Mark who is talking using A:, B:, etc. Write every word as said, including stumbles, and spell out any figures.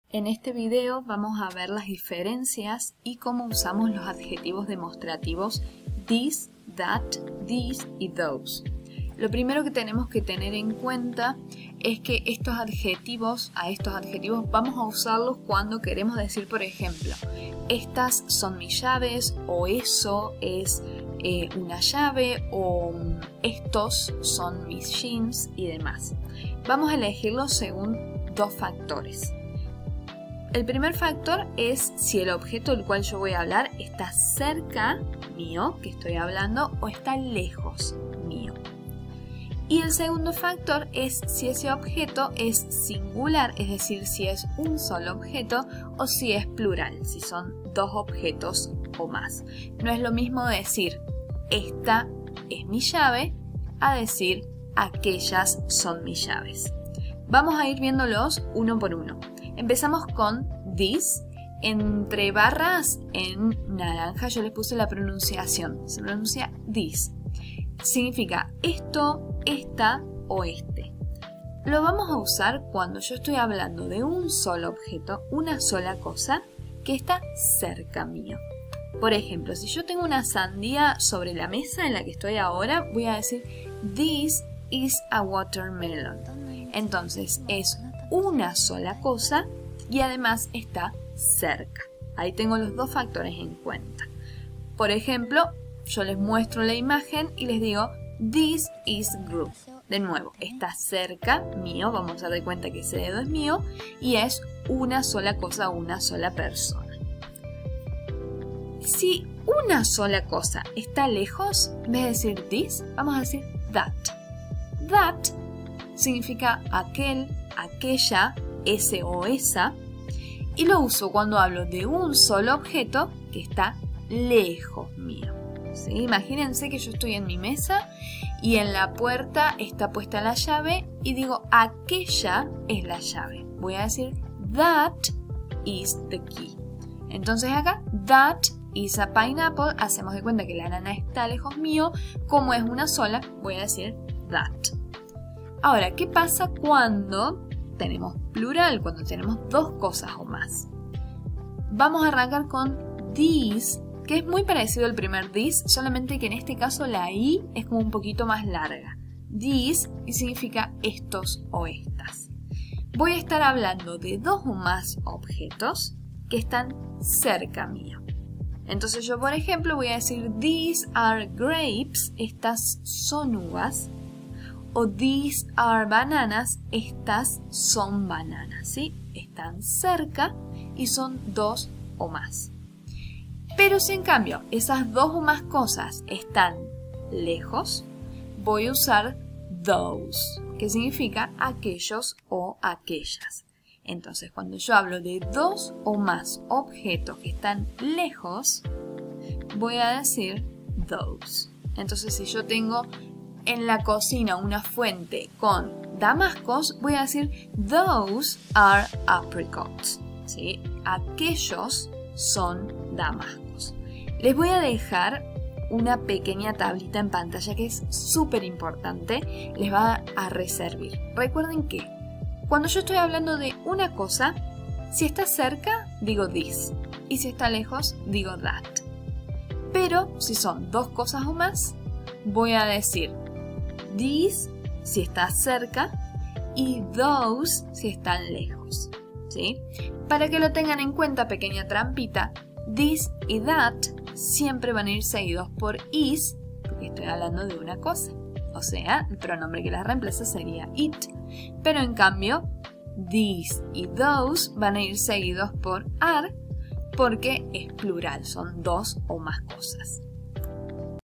A: En este video vamos a ver las diferencias y cómo usamos los adjetivos demostrativos this, that, these y those. Lo primero que tenemos que tener en cuenta es que estos adjetivos, a estos adjetivos vamos a usarlos cuando queremos decir, por ejemplo, estas son mis llaves, o eso es eh, una llave, o estos son mis jeans y demás. Vamos a elegirlos según dos factores. El primer factor es si el objeto del cual yo voy a hablar está cerca mío, que estoy hablando, o está lejos mío. Y el segundo factor es si ese objeto es singular, es decir, si es un solo objeto o si es plural, si son dos objetos o más. No es lo mismo decir esta es mi llave a decir aquellas son mis llaves. Vamos a ir viéndolos uno por uno. Empezamos con this. Entre barras en naranja yo les puse la pronunciación. Se pronuncia this. Significa esto, esta o este. Lo vamos a usar cuando yo estoy hablando de un solo objeto, una sola cosa que está cerca mío. Por ejemplo, si yo tengo una sandía sobre la mesa en la que estoy ahora, voy a decir this is a watermelon. Entonces es una sola cosa y además está cerca. Ahí tengo los dos factores en cuenta. Por ejemplo, yo les muestro la imagen y les digo this is group. De nuevo, está cerca mío, vamos a dar de cuenta que ese dedo es mío y es una sola cosa, una sola persona. Si una sola cosa está lejos, en vez de decir this, vamos a decir that. That significa aquel, aquella, ese o esa, y lo uso cuando hablo de un solo objeto que está lejos mío. ¿Sí? Imagínense que yo estoy en mi mesa y en la puerta está puesta la llave y digo aquella es la llave. Voy a decir that is the key. Entonces acá that is a pineapple, hacemos de cuenta que la nana está lejos mío, como es una sola, voy a decir that. Ahora, ¿qué pasa cuando tenemos plural, cuando tenemos dos cosas o más? Vamos a arrancar con these, que es muy parecido al primer this, solamente que en este caso la i es como un poquito más larga. These y significa estos o estas. Voy a estar hablando de dos o más objetos que están cerca mío. Entonces yo, por ejemplo, voy a decir these are grapes, estas son uvas. O these are bananas, estas son bananas, ¿sí? Están cerca y son dos o más. Pero si en cambio esas dos o más cosas están lejos, voy a usar those, que significa aquellos o aquellas. Entonces, cuando yo hablo de dos o más objetos que están lejos, voy a decir those. Entonces, si yo tengo en la cocina una fuente con damascos, voy a decir those are apricots. ¿Sí? Aquellos son damascos. Les voy a dejar una pequeña tablita en pantalla que es súper importante. Les va a reservar. Recuerden que cuando yo estoy hablando de una cosa, si está cerca, digo this. Y si está lejos, digo that. Pero si son dos cosas o más, voy a decir this si está cerca y those si están lejos. ¿Sí? Para que lo tengan en cuenta, pequeña trampita, this y that siempre van a ir seguidos por is, porque estoy hablando de una cosa. O sea, el pronombre que las reemplaza sería it. Pero en cambio, these y those van a ir seguidos por are, porque es plural, son dos o más cosas.